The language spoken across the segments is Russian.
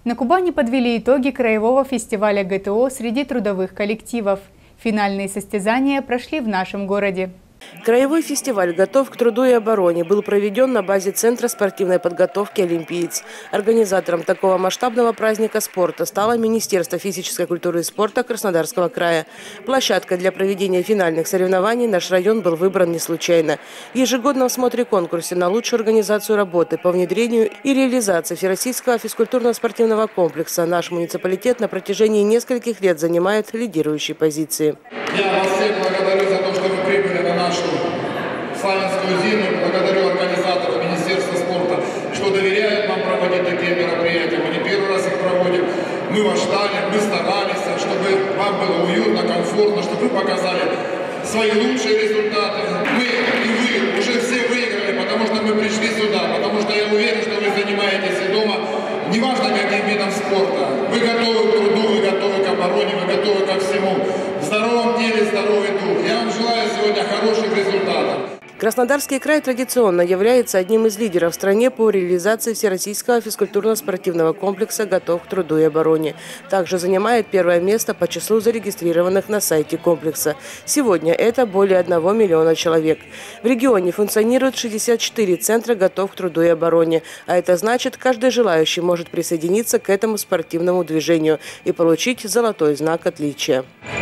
На Кубани подвели итоги краевого фестиваля ГТО среди трудовых коллективов. Финальные состязания прошли в нашем городе. Краевой фестиваль «Готов к труду и обороне» был проведен на базе Центра спортивной подготовки «Олимпиец». Организатором такого масштабного праздника спорта стало Министерство физической культуры и спорта Краснодарского края. Площадкой для проведения финальных соревнований наш район был выбран не случайно. В ежегодном смотре-конкурсе на лучшую организацию работы по внедрению и реализации Всероссийского физкультурно-спортивного комплекса наш муниципалитет на протяжении нескольких лет занимает лидирующие позиции. Я вас всех благодарю за то, что вы прибыли на нашу славянскую зиму. Благодарю организаторов Министерства спорта, что доверяют нам проводить такие мероприятия. Мы не первый раз их проводим. Мы вас ждали, мы старались, чтобы вам было уютно, комфортно, чтобы вы показали свои лучшие результаты. Мы и вы уже все выиграли, потому что мы пришли сюда, потому что я уверен, что вы занимаетесь и дома, неважно каким видом спорта. Вы готовы к труду, вы готовы к обороне, вы готовы ко всему. В здоровом теле здоровый дух. Я вам желаю сегодня хороших результатов. Краснодарский край традиционно является одним из лидеров в стране по реализации Всероссийского физкультурно-спортивного комплекса «Готов к труду и обороне». Также занимает первое место по числу зарегистрированных на сайте комплекса. Сегодня это более 1 миллиона человек. В регионе функционирует 64 центра «Готов к труду и обороне». А это значит, каждый желающий может присоединиться к этому спортивному движению и получить золотой знак отличия.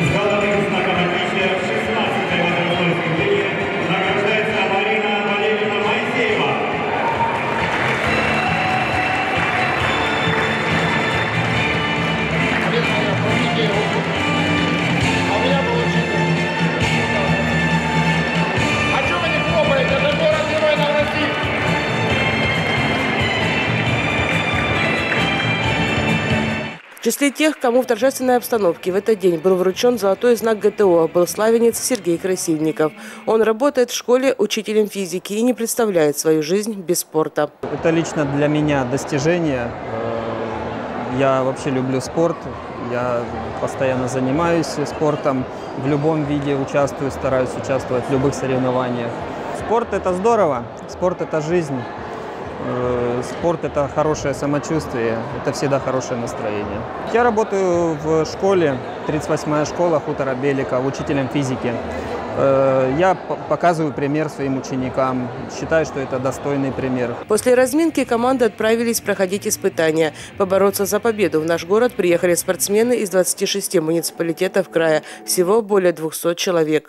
В числе тех, кому в торжественной обстановке в этот день был вручен золотой знак ГТО, был славянец Сергей Красильников. Он работает в школе учителем физики и не представляет свою жизнь без спорта. Это лично для меня достижение. Я вообще люблю спорт. Я постоянно занимаюсь спортом. В любом виде участвую, стараюсь участвовать в любых соревнованиях. Спорт – это здорово. Спорт – это жизнь. Спорт – это хорошее самочувствие, это всегда хорошее настроение. Я работаю в школе, 38-я школа хутора Белика, учителем физики. Я показываю пример своим ученикам, считаю, что это достойный пример. После разминки команды отправились проходить испытания. Побороться за победу в наш город приехали спортсмены из 26 муниципалитетов края, всего более 200 человек.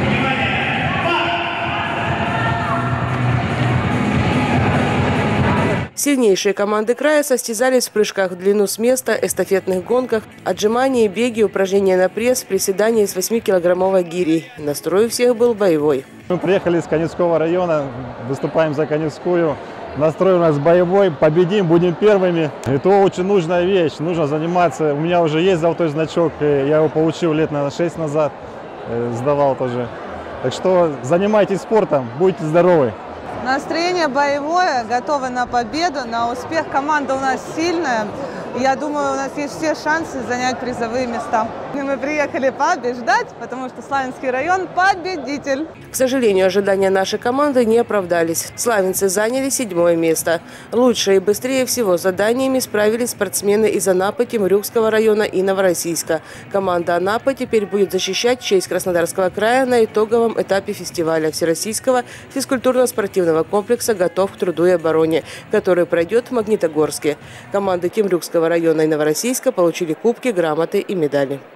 Сильнейшие команды края состязались в прыжках в длину с места, эстафетных гонках, отжимании, беге, упражнения на пресс, приседания с 8-килограммовой гирей. Настрой у всех был боевой. Мы приехали из Каневского района, выступаем за Каневскую. Настрой у нас боевой, победим, будем первыми. Это очень нужная вещь, нужно заниматься. У меня уже есть золотой значок, я его получил лет, наверное, 6 назад, сдавал тоже. Так что занимайтесь спортом, будьте здоровы. Настроение боевое, готовы на победу, на успех. Команда у нас сильная. Я думаю, у нас есть все шансы занять призовые места. И мы приехали побеждать, потому что Славянский район победитель. К сожалению, ожидания нашей команды не оправдались. Славянцы заняли 7-е место. Лучше и быстрее всего с заданиями справились спортсмены из Анапы, Темрюкского района и Новороссийска. Команда Анапы теперь будет защищать честь Краснодарского края на итоговом этапе фестиваля Всероссийского физкультурно-спортивного комплекса «Готов к труду и обороне», который пройдет в Магнитогорске. Команды Темрюкского района и Новороссийска получили кубки, грамоты и медали.